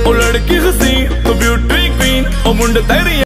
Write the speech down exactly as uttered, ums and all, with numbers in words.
ओ लड़की हसीन तो ब्यूटी क्वीन ओ मुंडे तेरी